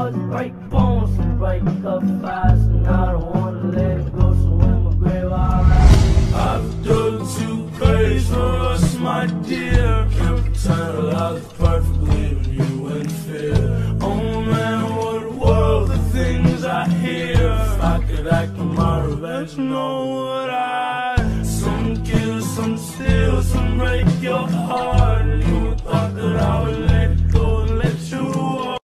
hearts break bones, break up fast, and I don't wanna let it go. So in my grave I'll rise. I've dug 2 graves for us, my dear. Can't pretend I was perfect, leaving you in fear. Oh man, what a world, the things I hear. If I could act on my revenge, know what I. Some kill, some steal.